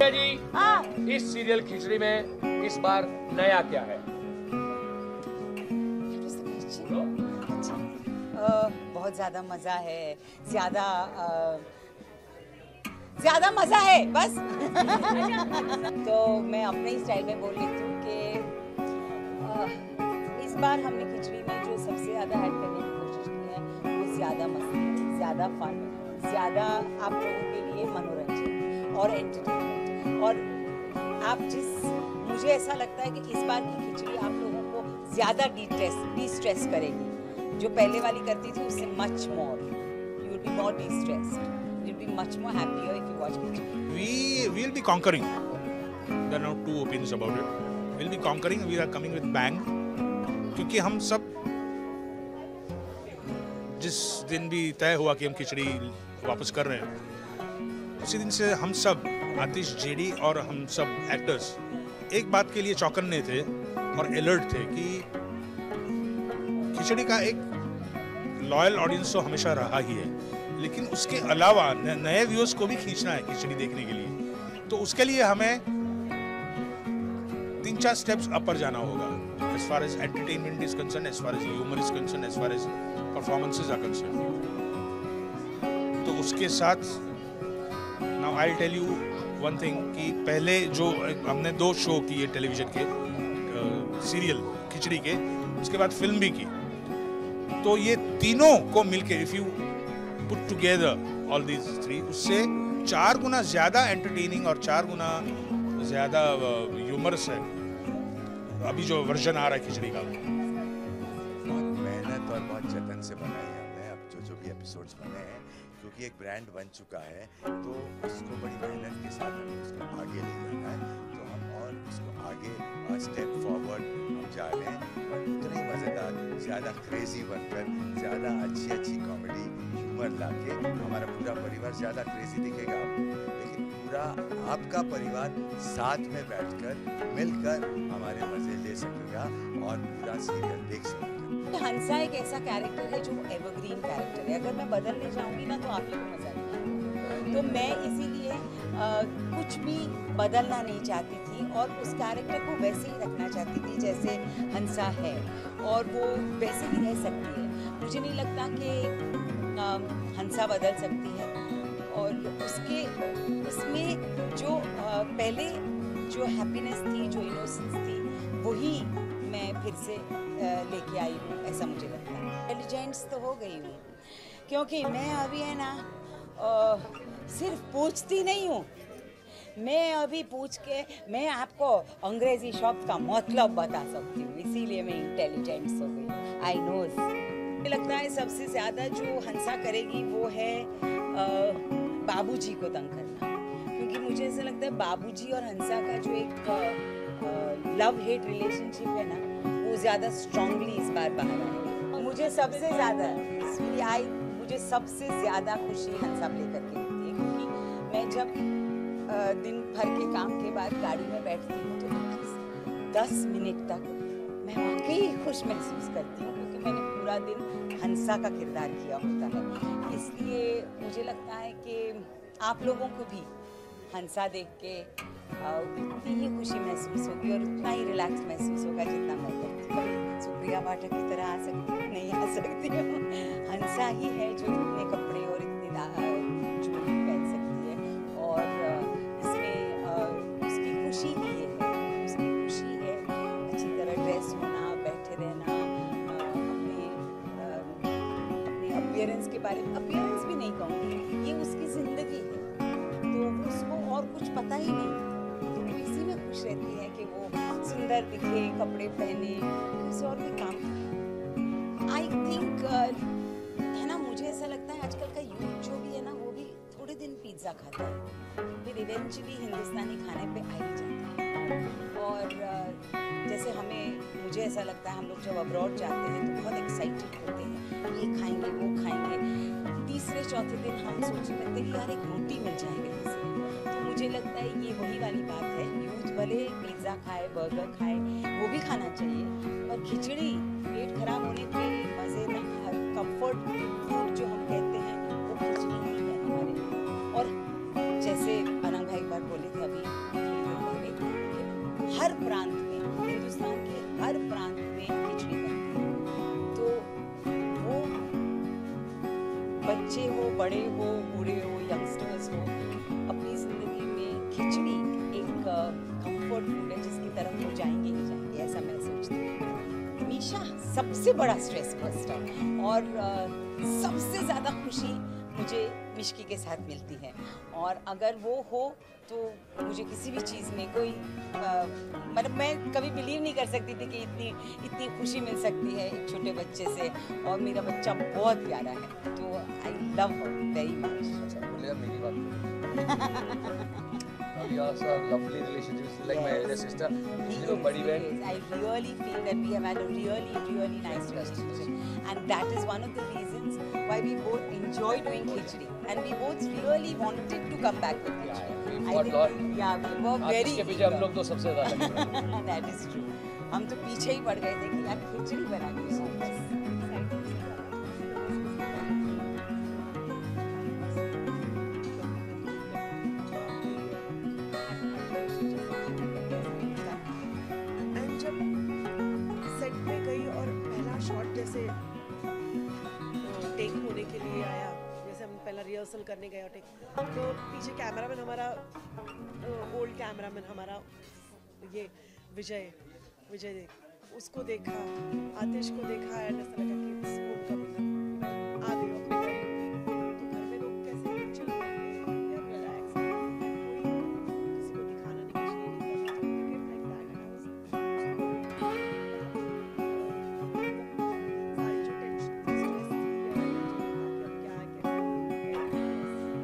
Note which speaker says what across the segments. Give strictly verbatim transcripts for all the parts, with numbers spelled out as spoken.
Speaker 1: जी हाँ। इस सीरियल खिचड़ी में इस बार नया क्या है?
Speaker 2: आ, बहुत ज्यादा मजा है, ज्यादा ज्यादा मजा है बस। तो मैं अपने ही स्टाइल में बोल लेती हूँ कि इस बार हमने खिचड़ी में जो सबसे ज्यादा ऐड करने की कोशिश की है वो ज्यादा मस्ती, ज्यादा फन, ज्यादा आप लोगों के लिए मनोरंजन और एंटरटेनमेंट। और आप जिस मुझे ऐसा लगता है कि इस बार की खिचड़ी आप लोगों को ज्यादा डी स्ट्रेस डी स्ट्रेस करेगी। जो पहले वाली करती थी उससे much more, you will be more destressed, you will be much more happier if you watch Khichdi.
Speaker 3: We will be conquering. There are no two opinions about it. We'll be conquering. We are coming with bang. क्योंकि हम सब जिस दिन भी तय हुआ कि हम खिचड़ी वापस कर रहे हैं, उसी दिन से हम सब आतिश, जेडी और हम सब एक्टर्स एक बात के लिए चौकन्ने थे और अलर्ट थे कि खिचड़ी का एक लॉयल ऑडियंस तो हमेशा रहा ही है, लेकिन उसके अलावा नए व्यूअर्स को भी खींचना है खिचड़ी देखने के लिए। तो उसके लिए हमें तीन चार स्टेप्स अपर जाना होगा, as far as entertainment is concerned, as far as humor is concerned, as far as performances are concerned. तो उसके साथ now I'll tell you one thing कि पहले जो हमने दो शो किए टेलीविजन के सीरियल खिचड़ी के, उसके बाद फिल्म भी की, तो ये तीनों को मिलके if you put together all these three, उससे चार गुना ज्यादा एंटरटेनिंग और चार गुना ज्यादा ह्यूमरस है अभी जो वर्जन आ रहा है खिचड़ी का।
Speaker 4: बहुत मेहनत और बहुत जतन से बनाई है हमने अब जो जो भी एपिसोड्स बने हैं, क्योंकि एक ब्रांड बन चुका है तो उसको बड़ी मेहनत के साथ हमें उसको आगे ले जाना है। तो हम और उसको आगे स्टेप फॉरवर्ड हम जा रहे हैं और उतना ही मज़ेदार, ज़्यादा क्रेजी बनकर, ज़्यादा अच्छी अच्छी कॉमेडी ह्यूमर लाके हमारा पूरा परिवार ज़्यादा क्रेजी दिखेगा आपको, लेकिन पूरा आपका परिवार साथ में बैठकर मिलकर हमारे मज़े ले सकेगा और पूरा सीरियल देख सकेगा।
Speaker 2: हंसा एक ऐसा कैरेक्टर है जो एवरग्रीन कैरेक्टर है, अगर मैं बदलने जाऊंगी ना तो आप ही को मजा नहीं आएगा। तो मैं इसीलिए कुछ भी बदलना नहीं चाहती थी और उस कैरेक्टर को वैसे ही रखना चाहती थी जैसे हंसा है, और वो वैसे ही रह सकती है। मुझे नहीं लगता कि आ, हंसा बदल सकती है, और उसके उसमें जो आ, पहले जो हैप्पीनेस थी, जो इनोसेंस थी, वही मैं फिर से लेके आई हूँ, ऐसा मुझे लगता है। इंटेलिजेंट्स तो हो गई हूँ, क्योंकि मैं अभी है ना आ, सिर्फ पूछती नहीं हूँ, मैं अभी पूछ के मैं आपको अंग्रेजी शब्द का मतलब बता सकती हूँ, इसीलिए मैं इंटेलिजेंट्स हो गई। I knows. मुझे लगता है सबसे ज़्यादा जो हंसा करेगी वो है बाबूजी को तंग करना, क्योंकि मुझे ऐसा लगता है बाबूजी और हंसा का जो एक लव हेट रिलेशनशिप है ना, वो ज़्यादा स्ट्रांगली इस बार बाहर आएगा। मुझे सबसे ज़्यादा आई मुझे सबसे ज़्यादा खुशी हंसा प्ले करके होती है, क्योंकि मैं जब दिन भर के काम के बाद गाड़ी में बैठती हूँ तो दस मिनट तक मैं वाकई खुश महसूस करती हूँ, क्योंकि मैंने पूरा दिन हंसा का किरदार किया होता है। इसलिए मुझे लगता है कि आप लोगों को भी हंसा देख के उतनी ही खुशी महसूस होगी और उतना ही रिलैक्स महसूस होगा जितना मैं करती हूँ। सुप्रिया पाठक की तरह आ सकती हूँ नहीं आ सकती हूँ, हंसा ही है जो इतने कपड़े और इतनी ज्वेलरी पहन सकती है, और इसमें उसकी खुशी ही ये है, उसकी खुशी है अच्छी तरह ड्रेस होना, बैठे रहना, अपने अपने अपीयरेंस के बारे में, अपीयरेंस भी नहीं कहूँगी, ये उसकी ज़िंदगी है, तो उसको और कुछ पता ही नहीं, तो इसी में खुश रहती है कि वो सुंदर दिखे, कपड़े पहने, उसे और भी काम करे। आई थिंक है ना, मुझे ऐसा लगता है आजकल का यूथ जो भी है ना, वो भी थोड़े दिन पिज्ज़ा खाता है, फिर इवेंचुअली हिंदुस्तानी खाने पे आ ही जाता है। और जैसे हमें मुझे ऐसा लगता है हम लोग जब अब्रॉड जाते हैं तो बहुत एक्साइटेड होते हैं, ये खाएंगे वो खाएंगे, तीसरे चौथे दिन हम सोचने लगते हैं कि यार एक रोटी मिल जाएगी कहीं से। तो मुझे लगता है ये वही वाली बात है, यूथ भले पिज्ज़ा खाए, बर्गर खाए, वो भी खाना चाहिए, और खिचड़ी पेट खराब होने पे मज़े ना, कंफर्ट फूड जो हम कहते हैं वो खिचड़ी ही है हमारे लिए। और जैसे अनंग भाई एक बार बोले थे अभी बच्चे हो, बड़े हो, बूढ़े हो, यंगस्टर्स हो, अपनी ज़िंदगी में खिचड़ी एक कंफर्ट फूड है जिसकी तरफ वो जाएंगे ही जाएंगे, ऐसा मैं सोचती हूँ। मीशा सबसे बड़ा स्ट्रेस बस्टर और uh, सबसे ज़्यादा खुशी मुझे मिश्की के साथ मिलती है, और अगर वो हो तो मुझे किसी भी चीज़ में कोई मतलब मैं कभी बिलीव नहीं कर सकती थी कि इतनी इतनी खुशी मिल सकती है एक छोटे बच्चे से, और मेरा बच्चा बहुत प्यारा है, तो I love her very much.
Speaker 1: अच्छा बोलिए मेरी बात We also have lovely relationships like my elder sister, you know, badi band.
Speaker 2: I really feel that we have had a really, really nice relationship, and that is one of the reasons why we both enjoy doing khichdi, and we both really wanted to come back with khichdi.
Speaker 1: Yeah, we
Speaker 2: I
Speaker 1: fought
Speaker 2: think-
Speaker 1: lot.
Speaker 2: Yeah, we were
Speaker 1: आज
Speaker 2: very.
Speaker 1: इसके पीछे हम लोग तो सबसे ज़्यादा लगे हैं।
Speaker 2: That is true. हम तो पीछे ही पड़ गए थे कि यार खिचड़ी बनानी है बस।
Speaker 5: एंड जब सेट पे गई और पहला शॉट जैसे टेक होने के लिए आया, जैसे हम पहला रिहर्सल करने गए और टेक, तो पीछे कैमरामैन हमारा ओल्ड कैमरामैन हमारा ये विजय विजय देख उसको देखा, आतिश को देखा, एंड ऐसा लगा कि it's homecoming, आ गई अपने घर। तो घर में लोग कैसे चिल करके रिलैक्स, कोई किसी को दिखाना नहीं, कुछ नहीं करना, cricket like that, and I was सारी जो टेंशन स्ट्रेस थी क्या क्या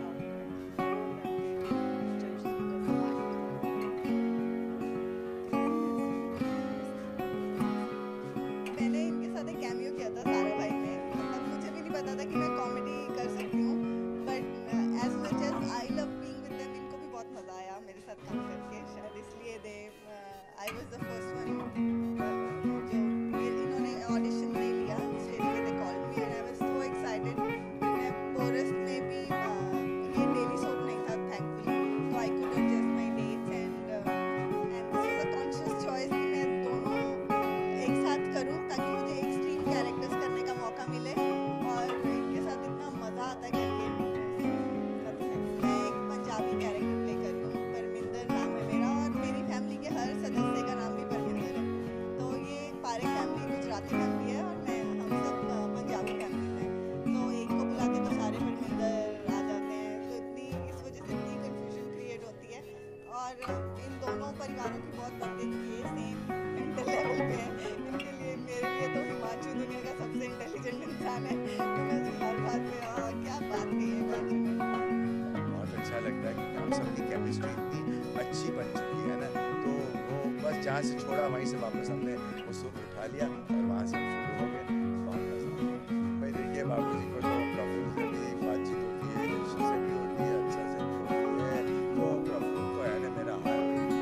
Speaker 6: मैंने इनके साथ एक कैमियो किया था सारा भाई में, तब मुझे भी नहीं पता था कि मैं कॉमेडी कर सकती हूँ, but as much as I love being with them, इनको भी बहुत मज़ा आया मेरे साथ काम करके, शायद इसलिए they I was the first one जो ये इन्होंने ऑडिशन नहीं लिया, स्टेज पे they called me and I was so excited. मैं पोरस में भी uh, ये डेली सोप नहीं था थैंकफुली, तो I could adjust my dates and and this was a conscious choice कि मैं दोनों एक साथ करूं ताकि मुझे एक्सट्रीम कैरेक्टर्स करने का मौका मिले, और इनके साथ इतना मज़ा आता है करके। मैं एक पंजाबी कैरेक्टर प्ले कर रही हूँ, परमिंदर नाम है मेरा, और मेरी फैमिली के हर सदस्य का नाम भी परमिंदर है, तो ये पारेख फैमिली गुजराती फैमिली है और मैं हम सब अ, पंजाबी फैमिली हैं, तो एक को बुलाते तो सारे परमिंदर आ जाते हैं, तो इतनी इस वजह से इतनी कन्फ्यूजन क्रिएट होती है। और इन दोनों परिवारों की बहुत बनती है, ये सेम मेंटल लेवल पे है, इनके लिए मेरे लिए तो हिमांशु दुनिया का सबसे इंटेलिजेंट इंसान है, तो मैं उसकी हर बात पे हाँ क्या बात कही है हिमांशु ने।
Speaker 4: बहुत अच्छा लगता है क्योंकि हम सबकी केमिस्ट्री इतनी अच्छी बन चुकी है ना, तो वो बस जहाँ से छोड़ा वहीं से वापस हमने वो सूत्र उठा लिया और वहाँ से हम शुरू हो गए। बहुत मजा आया। भाई देखिए बाबू जी को तो प्रफुल्ल से भी बातचीत होती है, ऋषि से भी होती है, अच्छा से भी होती है, तो प्रफुल्ल तो है ना मेरा हार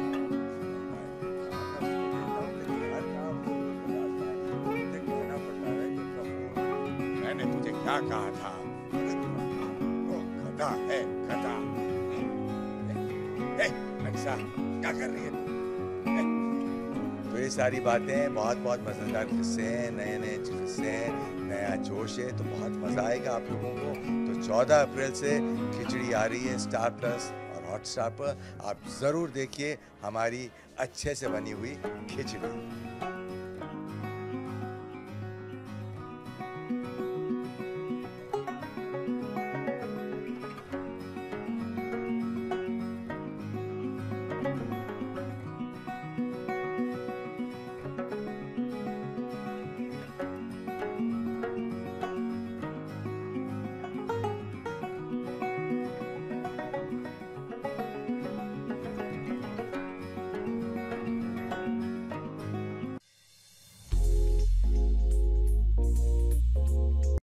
Speaker 4: हर काम को बताता है, मुझे कहना पड़ता है कि प्रफुल्ल मैंने तुझे क्या कहा था, वो गधा है गधा। ए, नक्शा क्या कर रही है तू? ए, तो ये सारी बातें बहुत बहुत मज़ेदार किस्से हैं, नए नए किस्से हैं, नया जोश है, तो बहुत मज़ा आएगा आप लोगों को। तो चौदह अप्रैल से खिचड़ी आ रही है स्टार प्लस और हॉटस्टार पर, आप ज़रूर देखिए हमारी अच्छे से बनी हुई खिचड़ी।